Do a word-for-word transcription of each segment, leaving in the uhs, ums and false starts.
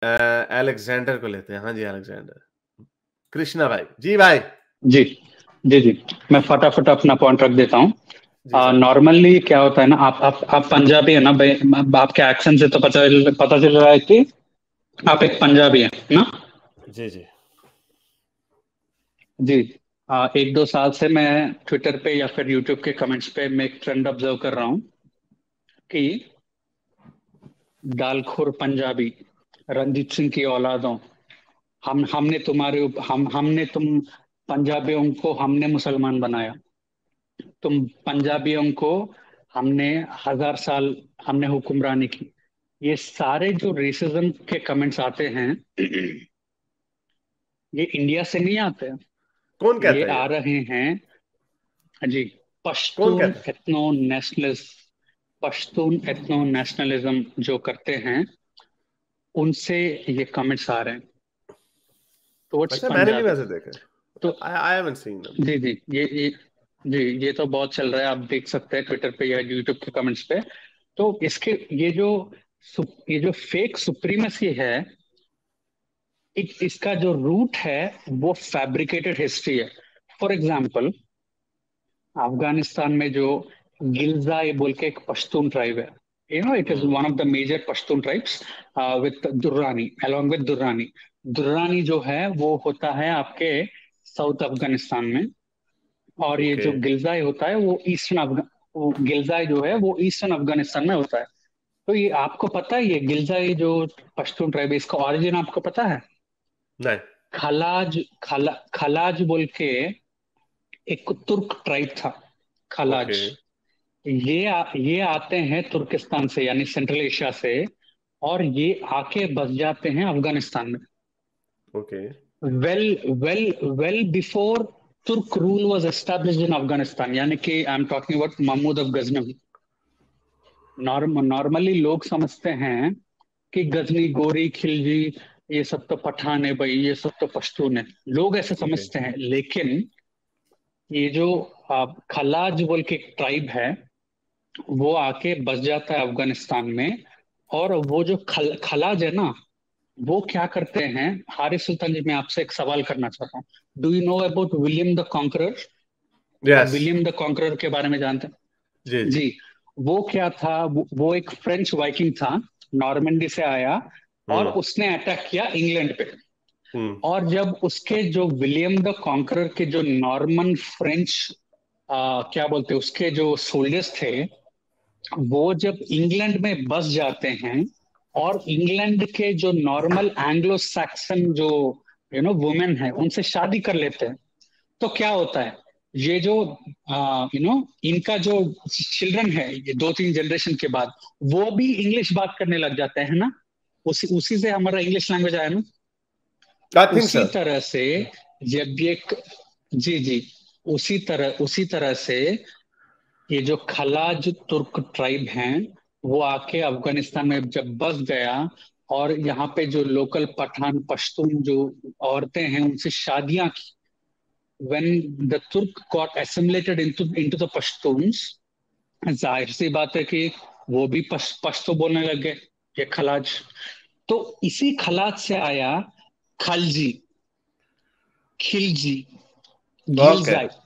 Alexander को लेते हैं। हाँ जी, अलेक्जेंडर। कृष्णा भाई। जी भाई। जी जी जी मैं फटाफट अपना पॉइंट रख देता हूँ। जी सर। नॉर्मली क्या होता है ना, आप आप आप पंजाबी है ना भाई, आपके एक्सेंट से तो पता चल पता चल रहा है कि आप एक पंजाबी हैं ना। जी जी जी। आ, एक दो साल से मैं ट्विटर पे या फिर यूट्यूब के कमेंट्स पे मैं एक ट्रेंड ऑब्जर्व कर रहा हूँ कि डालखोर पंजाबी, रंजीत सिंह की औलादों, हम हमने तुम्हारे ऊप- हम हमने तुम पंजाबियों को हमने मुसलमान बनाया, तुम पंजाबियों को हमने हजार साल हमने हुक्मरानी की। ये सारे जो रेसिज्म के कमेंट्स आते हैं ये इंडिया से नहीं आते हैं, कौन ये कहता है आ ये? रहे हैं जी कौन पश्तून कहता है? Ethno nationalist, Pashtun ethno nationalism जो करते हैं उनसे ये कमेंट्स आ रहे हैं टुवर्ड्स अच्छा, मैंने नहीं पंजाबी। वैसे देखे। तो I I haven't seen them. जी जी ये ये जी ये तो बहुत चल रहा है, आप देख सकते हैं ट्विटर पे या यूट्यूब के कमेंट्स पे। तो इसके ये जो सु- ये जो फेक सुप्रीमेसी है, इत, इसका जो रूट है वो फैब्रिकेटेड हिस्ट्री है। फॉर एग्जाम्पल, अफगानिस्तान में जो गिलजाई बोल के एक पश्तून ट्राइब है, you know it is one of the major Pashtun tribes with Durrani, along with Durrani. Durrani जो है वो होता है आपके साउथ अफगानिस्तान में, और ये ओके। जो गिलजाई होता है वो ईस्टर्न अफगान, वो गिलजाई जो है वो ईस्टर्न अफगानिस्तान में होता है। तो ये आपको पता है, ये गिलजाई जो पश्तून ट्राइब है इसका ओरिजिन आपको पता है? नहीं। खलाज, खला खलाज बोल के एक तुर्क ट्राइब था, ओके। खलाज। ये आ, ये आते हैं तुर्किस्तान से यानी सेंट्रल एशिया से, और ये आके बस जाते हैं अफगानिस्तान में। Okay. Well well well before Turk rule was established in Afghanistan, यानी कि I am talking about Mahmud of Ghaznavi. Norm normally लोग समझते हैं कि गजनी, गोरी, खिलजी, ये सब तो पठान है भाई, ये सब तो पश्तून है, लोग ऐसे ओके। समझते हैं। लेकिन ये जो आ, खलाज बोल के एक ट्राइब है, वो आके बस जाता है अफगानिस्तान में। और वो जो खल, खलाज है ना, वो क्या करते हैं, हारिस सुल्तान जी मैं आपसे एक सवाल करना चाहता हूँ। Do you know about William the Conqueror? आप यस। विलियम द कॉन्करर के बारे में जानते जी हैं जी। जी? वो क्या था, वो, वो एक फ्रेंच वाइकिंग था, नॉर्मंडी से आया, और हम्म उसने अटैक किया इंग्लैंड पे। हम्म। और जब उसके जो विलियम द कॉन्करर के जो नॉर्मन फ्रेंच आ, क्या बोलते हैं उसके जो सोल्जर्स थे, वो जब इंग्लैंड में बस जाते हैं और इंग्लैंड के जो नॉर्मल एंग्लो सैक्सन जो यू नो वुमेन है उनसे शादी कर लेते हैं, तो क्या होता है, ये जो यू नो इनका जो चिल्ड्रन है, ये दो तीन जनरेशन के बाद वो भी इंग्लिश बात करने लग जाते हैं ना। उसी उसी से हमारा इंग्लिश लैंग्वेज आया ना। आई थिंक उसी सर। तरह से जब ये जी जी उसी तरह उसी तरह से ये जो खलाज तुर्क ट्राइब हैं, वो आके अफगानिस्तान में जब बस गया, और यहाँ पे जो लोकल पठान पश्तून जो औरतें हैं उनसे शादियां की। When the Turk got assimilated into into the Pashtuns, जाहिर सी बात है कि वो भी पश, पश्तो बोलने लग गए, ये खलाज। तो इसी खलाज से आया खलजी, खिलजी, ओके। घिलजाई।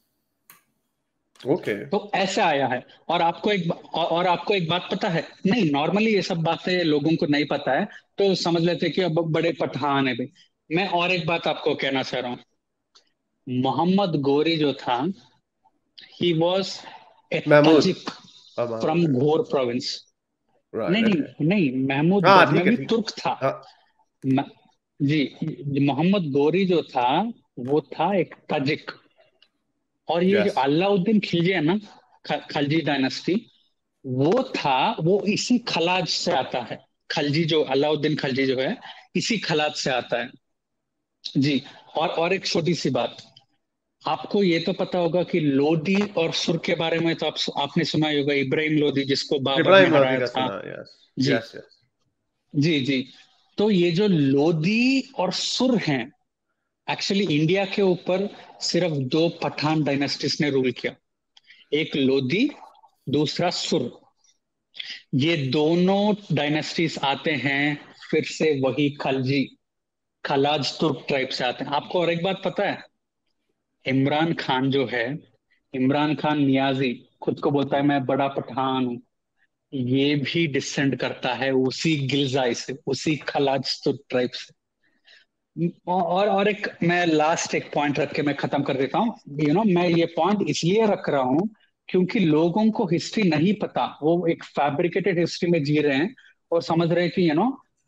ओके। तो ऐसा आया है। और आपको एक और, और आपको एक बात पता है, नहीं नॉर्मली ये सब बातें लोगों को नहीं पता है, तो समझ लेते हैं कि अब बड़े पठान है भाई। मैं और एक बात आपको कहना चाह रहा हूँ, मोहम्मद गोरी जो था, ही वॉज ए महमूद। तजिक अब फ्रॉम महमूद है। घोर प्रोविंस। राइट। नहीं ओके। नहीं नहीं, महमूद हाँ ठीक है गजनवी ठीक। तुर्क था। हाँ। म, जी, मोहम्मद गोरी जो था वो था एक तजिक। और ये जो यस। अलाउद्दीन खिलजी है ना, ख, खलजी डायनेस्टी, वो था, वो इसी खलाज से आता है। खलजी जो अलाउद्दीन खलजी जो है, इसी खलाज से आता है जी। और और एक छोटी सी बात, आपको ये तो पता होगा कि लोदी और सुर के बारे में तो आप आपने सुना ही होगा, इब्राहिम लोदी जिसको बाबर ने इब्राहिम लोधी हराया का था। सुना। यस जी यस यस। जी जी तो ये जो लोदी और सुर हैं, एक्चुअली इंडिया के ऊपर सिर्फ दो पठान डायनेस्टीज ने रूल किया, एक लोदी, दूसरा सुर। ये दोनों डायनेस्टीज आते हैं फिर से वही खलजी खलाज तुर्क ट्राइब से आते हैं। आपको और एक बात पता है, इमरान खान जो है, इमरान खान नियाजी खुद को बोलता है मैं बड़ा पठान हूँ, ये भी डिसेंड करता है उसी गिलजाई से, उसी खलाज तुर्क ट्राइब से। और और एक मैं लास्ट एक पॉइंट रख के मैं खत्म कर देता हूँ। यू नो मैं ये पॉइंट इसलिए रख रहा हूँ क्योंकि लोगों को हिस्ट्री नहीं पता, वो एक फैब्रिकेटेड हिस्ट्री में जी रहे हैं और समझ रहे हैं कि you know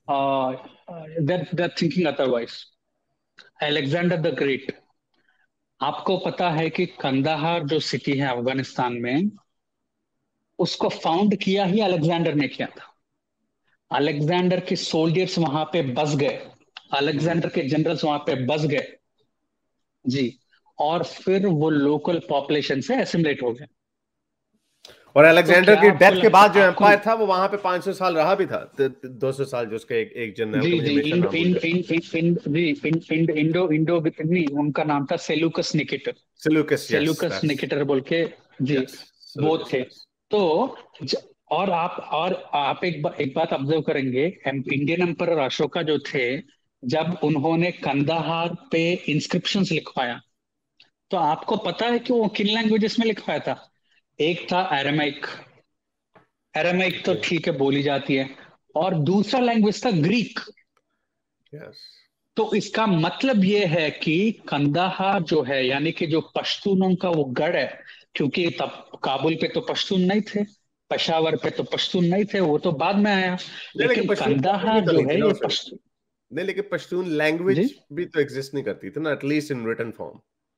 that thinking otherwise. Alexander the Great, आपको पता है कि कंदाहार जो सिटी है अफगानिस्तान में, उसको फाउंड किया ही अलेक्जेंडर ने किया था। अलेक्जेंडर के सोल्जर्स वहां पे बस गए, अलेक्जेंडर के जनरल्स वहां पे बस गए जी, और फिर वो लोकल पॉपुलेशन से एसिमुलेट हो गए। और अलेक्जेंडर तो की डेथ के बाद जो आपको, एम्पायर था वो वहां पे पाँच सौ साल रहा भी था, दो सौ साल जो उसके एक, एक जनरल जी का जी हमेशा इंड नाम इंड भूलते हैं। इंड इंड जी इंड इंड इंडो इंडो नहीं, उनका नाम था Seleucus Nicator, Seleucus, yes Seleucus Nicator बोल के जी, यस वो सेल्यूकस थे। यस। तो ज- और आप और आप एक बा, एक बात ऑब्जर्व करेंगे, इंडियन एम्परर अशोका जो थे, जब उन्होंने कंदाहार पे इंस्क्रिप्शंस लिखवाया, तो आपको पता है कि वो किन लैंग्वेजेस में लिखवाया था? एक था अरामिक, अरामिक तो ठीक है बोली जाती है, और दूसरा लैंग्वेज था ग्रीक। यस तो इसका मतलब ये है कि कंदाहार जो है, यानी कि जो पश्तूनों का वो गढ़ है, क्योंकि तब काबुल पे तो पश्तून नहीं थे, पेशावर पे तो पश्तून नहीं थे, वो तो बाद में आया, नहीं, लेकिन लेकिन पश्तून लैंग्वेज भी कंदाहार तो जो नहीं थी है ना ये उस वक्त। पश्तून नहीं, लेकिन पश्तून जी, लैंग्वेज भी तो एग्जिस्ट नहीं करती थी ना, एटलीस्ट इन रिटन फॉर्म।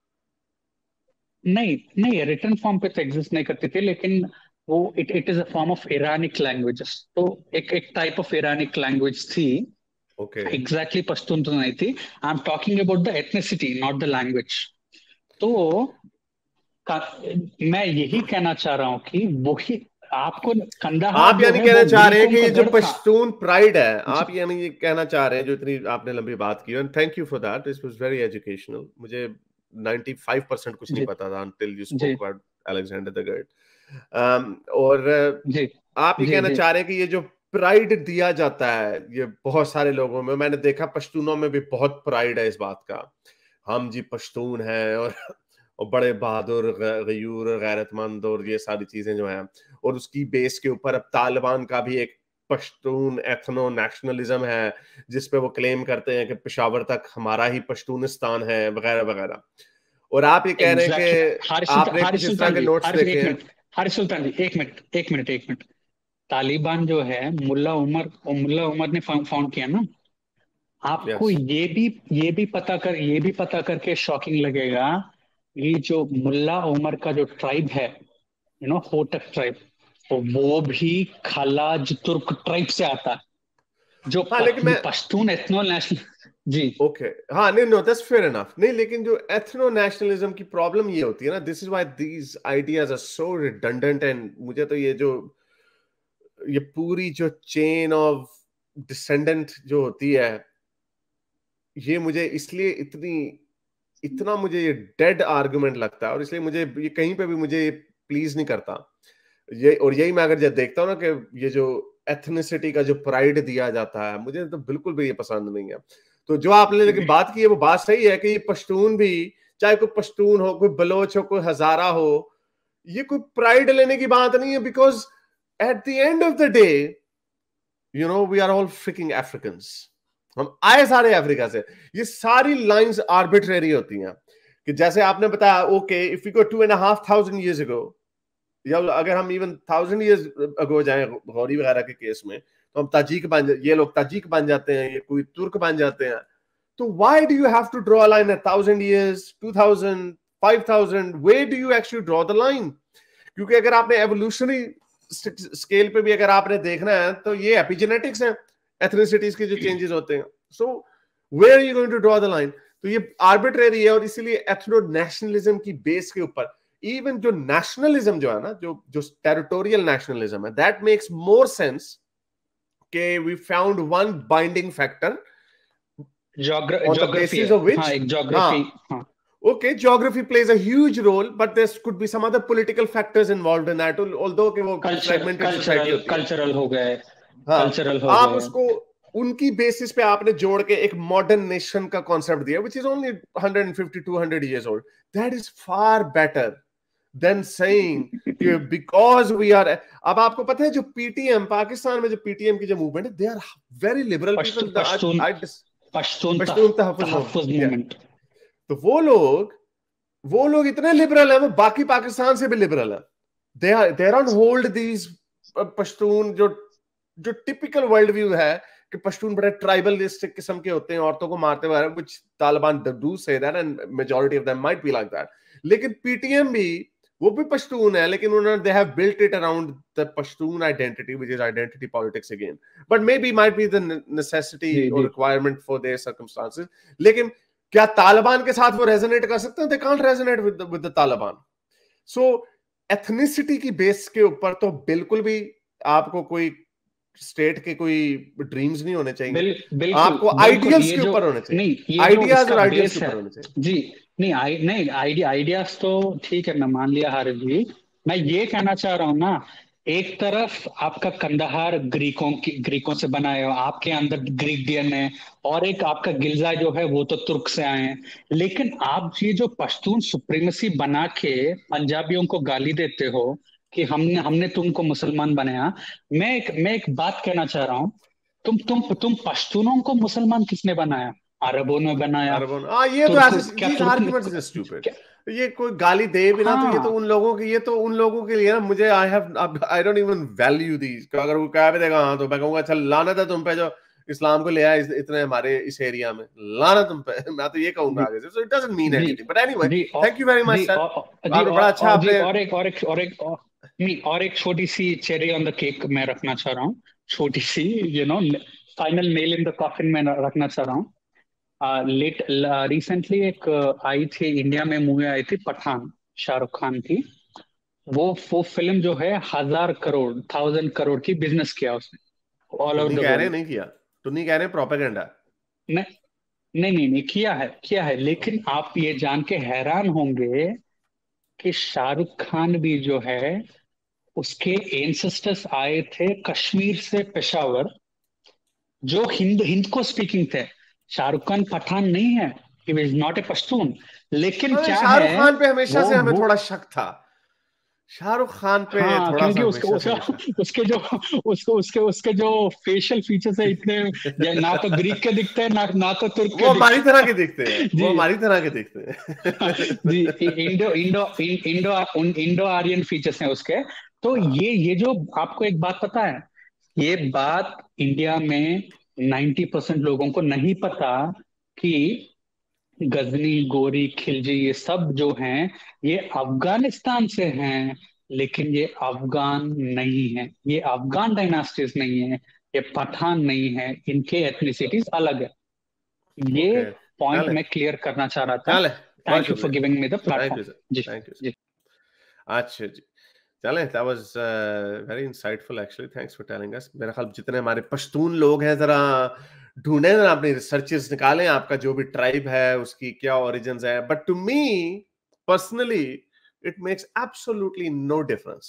नहीं नहीं रिटर्न फॉर्म पे तो एग्जिस्ट नहीं करती थी, लेकिन वो it it is a form of Iranic languages, तो एक एक टाइप ऑफ ईरानिक लैंग्वेज थी। ओके। एग्जैक्टली पश्तून तो नहीं थी। I am talking about the ethnicity not the language. तो का- मैं यही कहना चाह रहा हूँ कि वही आपको, कंदाहार आप जो यानी है कहना वो चाह रहे हैं ग्रीकों कि का ये जो गढ़ था पश्तून प्राइड है, जी आप यानी ये कहना चाह रहे हैं, जो इतनी आपने लंबी बात की, and thank you for that, this was very educational. मुझे पचानवे परसेंट कुछ नहीं जी पता था until you ji spoke about Alexander the Great। um, और जी आप ये जी कहना जी चाह रहे हैं कि ये जो प्राइड दिया जाता है ये बहुत सारे लोगों में, मैंने देखा पश्तूनों में भी बहुत प्राइड है इस बात का, हम जी पश्तून हैं और और बड़े बहादुर, ग- गयूर, गैरतमंद और ये सारी चीजें जो हैं। और उसकी बेस के ऊपर अब तालिबान का भी एक पश्तून एथनो नेशनलिज्म है, जिस पे वो क्लेम करते हैं कि पेशावर तक हमारा ही पश्तूनिस्तान है, वगैरह वगैरह। और आप ये कह रहे हैं एग्जैक्टली। कि हारिस सुल्तान आपने कुछ हारिस इस तरह सुल्तान के जी नोट्स हारिस देखे एक हैं। मिनट, हारिस सुल्तान जी एक मिनट एक मिनट एक मिनट। तालिबान जो है, मुल्ला उमर मुल्ला उमर ने फाउंड किया ना। आपको यस। ये भी ये भी पता कर ये भी पता करके शॉकिंग लगेगा, ये जो मुल्ला उमर का जो ट्राइब है, यू नो होटक ट्राइब, तो वो भी खलाज तुर्क ट्राइब से आता है, जो हाँ प, लेकिन मैं, पश्तून एथनो नेशनल जी ओके, हाँ, नहीं, नो, दैट्स फेयर इनफ। नहीं, लेकिन जो एथनो नेशनलिज्म की प्रॉब्लम ये होती है ना, this is why these ideas are so redundant. And मुझे तो ये जो ये पूरी जो चेन ऑफ डिसेंडेंट जो होती है, ये मुझे इसलिए इतनी इतना मुझे ये डेड आर्गुमेंट लगता है, और इसलिए मुझे ये कहीं पे भी मुझे ये प्लीज नहीं करता ये। और यही मैं अगर जब देखता हूँ ना कि ये जो एथनिसिटी का जो प्राइड दिया जाता है, मुझे तो बिल्कुल भी ये पसंद नहीं है। तो जो आपने लेकिन बात की है वो बात सही है कि ये पश्तून भी, चाहे कोई पश्तून हो, कोई बलोच हो, कोई हजारा हो, ये कोई प्राइड लेने की बात नहीं है, because at the end of the day you know we are all freaking Africans. हम आए सारे अफ्रीका से। ये सारी लाइंस आर्बिट्रेरी होती हैं कि जैसे आपने बताया, okay, if you go to and half thousand years ago, या अगर हम इवन थाउजेंड ईयर्स अगो जाए गौरी वगैरह के केस में, तो हम ताजिक बन ये लोग ताजिक बन जाते हैं, ये कोई तुर्क बन जाते हैं। तो why do you have to draw a line at thousand years, two thousand, five thousand? Where do you actually draw the line? क्योंकि अगर आपने एवोल्यूशनरी स्केल पे भी अगर आपने देखना है तो ये एपिजेनेटिक्स है, एथनिसिटीज के जो चेंजेस होते हैं। So where are you going to draw the line? तो ये आर्बिट्रेरी है, और इसीलिए एथनो नेशनलिज्म की बेस के ऊपर इवन जो नेशनलिज्म जो है ना, जो जो टेरिटोरियल नेशनलिज्म है, दैट मेक्स मोर सेंस के we found one binding factor on the geography basis है, of which, हाँ एक ज्योग्राफी, हाँ, हाँ okay, geography plays a huge role, but there could be some other political factors involved in that, although कि वो culture fragmented society cultural होती है। Cultural हो गए, हाँ, तो कल्चरल हो आप गए उसको उनकी बेसिस पे आपने जोड़ के एक मॉडर्न नेशन का कॉन्सेप्ट दिया which is only one fifty two hundred years old, that is far better than saying कि बिकॉज वी आर। अब आपको पता है जो पीटीएम पाकिस्तान में जो पीटीएम की जो मूवमेंट है, they are very liberal people. Pashtun Pashtun Pashtun Tahaffuz movement, तो वो लोग वो लोग इतने लिबरल है, वो बाकी पाकिस्तान से भी लिबरल है। They are they are on hold these Pashtun जो जो टिपिकल वर्ल्ड व्यू है कि पश्तून बड़े ट्राइबलिस्टिक किस्म के होते हैं, औरतों को मारते हुए, which Taliban do say that and majority of them might be like that. लेकिन पीटीएम भी, वो भी पश्तून है, लेकिन उन्होंने they have built it around the Pashtun identity which is identity politics again, but maybe might be the necessity और requirement for their circumstances. लेकिन क्या तालिबान के साथ वो रेजोनेट कर सकते हैं? They can't resonate with with the Taliban. So ethnicity की बेस के ऊपर तो बिल्कुल भी आपको कोई स्टेट के कोई ड्रीम्स नहीं होने चाहिए। बिल, बिल्कुल, आपको आइडियल्स के ऊपर होने चाहिए। नहीं, आइडियाज और आइडियल्स के ऊपर होने चाहिए। जी नहीं, आई नहीं आइडिया आइडियाज तो ठीक है, मैं मान लिया हारिस जी। मैं ये कहना चाह रहा हूँ ना, एक तरफ आपका कंदहार ग्रीकों की ग्रीकों से बना है, आपके अंदर ग्रीक डीएनए है, और एक आपका गिलजा जो है वो तो तुर्क से आए हैं। लेकिन आप ये जो पश्तून सुप्रीमेसी बना के पंजाबियों को गाली देते हो कि हमने हमने तुमको मुसलमान बनाया, मैं एक मैं एक बात कहना चाह रहा हूँ, तुम तुम तुम पश्तूनों को मुसलमान किसने बनाया? अरबों ने बनाया। अरबों आ, ये तो ऐसे these arguments are stupid। ये कोई गाली दे भी ना, हाँ, तो ये तो उन लोगों की ये तो उन लोगों के लिए ना, मुझे I have I don't even value these. अगर वो कह भी देगा हाँ, तो मैं कहूंगा अच्छा लानत है तुम पे जो इस्लाम को ले आया इतने हमारे इस एरिया में, लानत तुम पे। मैं तो ये कहूंगा आगे से। So it doesn't mean anything, but anyway thank you very much sir. बड़ा अच्छा आपने और एक और एक और एक नहीं और एक छोटी सी चेरी ऑन द केक मैं रखना चाह रहा हूँ, छोटी सी, you know, final nail in the coffin में रखना चाह रहा हूँ। लेट रिसेंटली एक आई थी इंडिया में, मूवी आई थी पठान, शाहरुख खान की। वो वो फिल्म जो है हजार करोड़ थाउजेंड करोड़ की बिजनेस किया उसने ऑल ओवर द वर्ल्ड। नहीं किया तो नहीं कह रहे प्रोपेगेंडा। नहीं नहीं नहीं नहीं किया है किया है लेकिन आप ये जान के हैरान होंगे कि शाहरुख खान भी जो है, उसके एंसेस्टर्स आए थे कश्मीर से पेशावर, जो हिंद हिंद को स्पीकिंग थे। शाहरुख खान पठान नहीं है, he is not a Pashtun. लेकिन क्या है, शाहरुख खान पे हमेशा से हमें थोड़ा शक था। शाहरुख खान पे हाँ, थोड़ा क्योंकि उसके उसका, उसके जो उसको उसके उसके जो फेशियल फीचर्स है इतने, ना तो ग्रीक के दिखते हैं, ना ना तो तुर्क के। वो हमारी तरह के दिखते हैं, वो हमारी तरह के दिखते हैं। जी, Indo Indo Indo Indo Aryan features हैं उसके। तो ये ये जो आपको एक बात पता है, ये बात इंडिया में नब्बे परसेंट लोगों को नहीं पता कि गजनी, गोरी, खिलजी, ये सब जो हैं ये अफगानिस्तान से हैं। लेकिन ये अफगान नहीं है, ये अफगान डायनास्टीज नहीं है, ये पठान नहीं है, इनके एथनिसिटीज अलग है। ये पॉइंट मैं क्लियर करना चाह रहा था। Thank you for giving me the platform. जी थैंक यू। अच्छा जी, चले, that was uh, very insightful actually, thanks for telling us। मेरा ख्याल जितने हमारे पश्तून लोग हैं जरा ढूंढे ना, अपनी रिसर्चेस निकालें, आपका जो भी ट्राइब है उसकी क्या ओरिजिन्स है। But to me personally it makes absolutely no difference.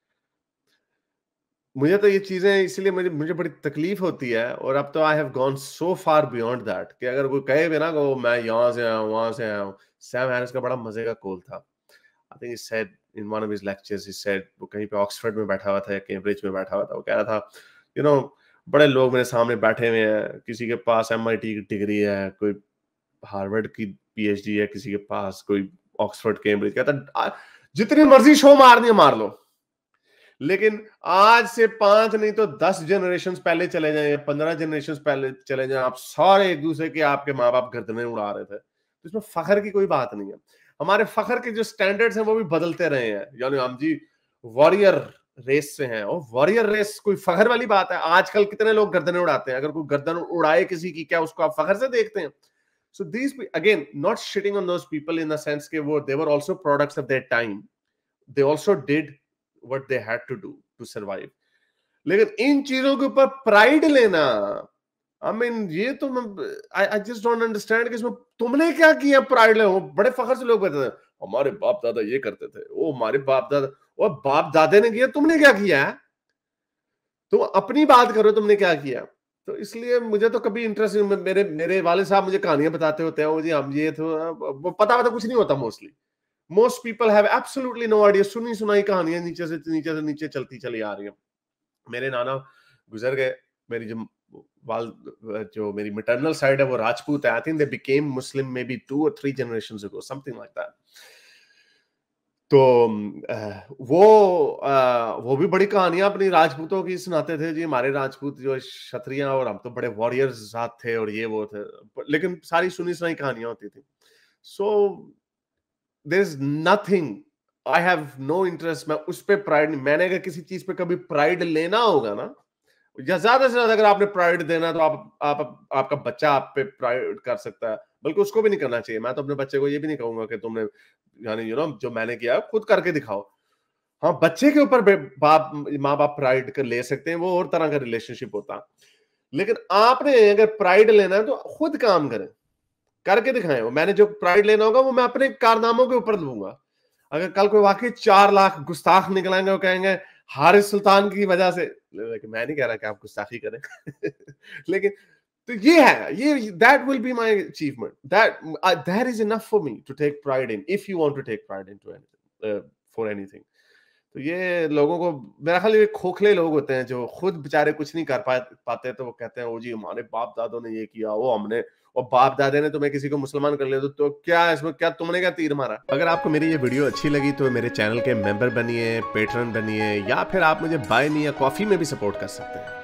मुझे तो ये चीजें इसलिए मुझे मुझे बड़ी तकलीफ होती है, और अब तो I have gone so far beyond that कि अगर कोई कहे भी ना को मैं यहाँ से आया हूँ वहां से आया हूँ। सैम हैरिस का बड़ा मजे का कॉल था, I think he said in one of his lectures, he said, वो कहीं पे ऑक्सफोर्ड में बैठा हुआ था या कैम्ब्रिज में बैठा हुआ था, वो कह रहा था यू नो बड़े लोग मेरे सामने बैठे हुए हैं, किसी के पास एमआईटी की डिग्री है, कोई हार्वर्ड की पीएचडी है, किसी के पास कोई ऑक्सफोर्ड कैम्ब्रिज। कहता जितनी मर्जी शो मारनी है मार लो, लेकिन आज से पांच नहीं तो दस जनरेशन पहले चले जाए, पंद्रह जनरेशन पहले चले जाए, आप सारे एक दूसरे के आपके माँ बाप गर्दनें उड़ा रहे थे, तो इसमें फखर की कोई बात नहीं है। हमारे फखर के जो स्टैंडर्ड्स हैं वो भी बदलते रहे हैं, यानी हम जी वॉरियर रेस से हैं, और वॉरियर रेस कोई फखर वाली बात है? आजकल कितने लोग गर्दनें उड़ाते हैं, अगर कोई गर्दन उड़ाए किसी की, क्या उसको आप फखर से देखते हैं? So these again not shitting on those people in the sense के वो they were also products of their time, they also did what they had to do to survive. लेकिन इन चीजों के ऊपर प्राइड लेना, आई मीन ये तो I I just don't understand कि इसमें तुमने क्या किया प्राइड ले। बड़े फखर से लोग कहते थे हमारे बाप दादा ये करते थे, ओ हमारे बाप दादा, और बाप दादे ने किया, तुमने क्या किया है? तुम अपनी बात करो, तुमने क्या किया? तो इसलिए मुझे तो कभी इंटरेस्ट नहीं। मेरे मेरे वाले साहब मुझे कहानियां बताते होते हैं, वो जी हम ये तो वो पता पता कुछ नहीं होता mostly. Most people have absolutely no idea. सुनी सुनाई कहानियां नीचे से नीचे से नीचे चलती चली आ रही हैं। मेरे नाना गुजर गए, मेरी जो वाल जो मेरी मैटरनल साइड है वो राजपूत है। I think they became Muslim maybe two और three generations ago, something like that. तो वो आ, वो भी बड़ी कहानियां अपनी राजपूतों की सुनाते थे जी। हमारे राजपूत जो क्षत्रिय और हम तो बड़े वॉरियर्स साथ थे और ये वो थे, लेकिन सारी सुनी सुनाई कहानियां होती थी। So there is nothing, I have no interest. मैं उस पर प्राइड नहीं। मैंने अगर किसी चीज पे कभी प्राइड लेना होगा ना, या ज्यादा से ज्यादा अगर आपने प्राइड देना तो आप, आप आपका बच्चा आप पे प्राइड कर सकता है, बल्कि उसको भी नहीं करना चाहिए। मैं तो अपने बच्चे को ये भी नहीं कहूंगा कि तुमने यानी यू नो जो मैंने किया खुद करके दिखाओ। हाँ, बच्चे के ऊपर बाप माँ बाप प्राइड कर ले सकते हैं, वो और तरह का रिलेशनशिप होता। लेकिन आपने अगर प्राइड लेना है तो खुद काम करें, करके दिखाएं। वो मैंने जो प्राइड लेना होगा वो मैं अपने कारनामों के ऊपर लूंगा। अगर कल कोई वाकई चार लाख गुस्ताख निकलेंगे, वो कहेंगे हारिस सुल्तान की वजह से, लेकिन मैं नहीं कह रहा कि आप गुस्ताखी करें लेकिन तो ये है, ये that will be my achievement, that that is enough for me to take pride in, if you want to take pride into anything for anything. तो ये लोगों को, मेरा ख्याल ये खोखले लोग होते हैं जो खुद बेचारे कुछ नहीं कर पा, पाते, तो वो कहते हैं वो जी हमारे बाप दादों ने ये किया, वो हमने, और बाप दादे ने तुम्हें किसी को मुसलमान कर लिया तो, तो क्या इसमें, क्या तुमने क्या तीर मारा। अगर आपको मेरी ये वीडियो अच्छी लगी तो मेरे चैनल के मेंबर बनिए, पेट्रन बनिए, या फिर आप मुझे बाय मी या कॉफी में भी सपोर्ट कर सकते हैं।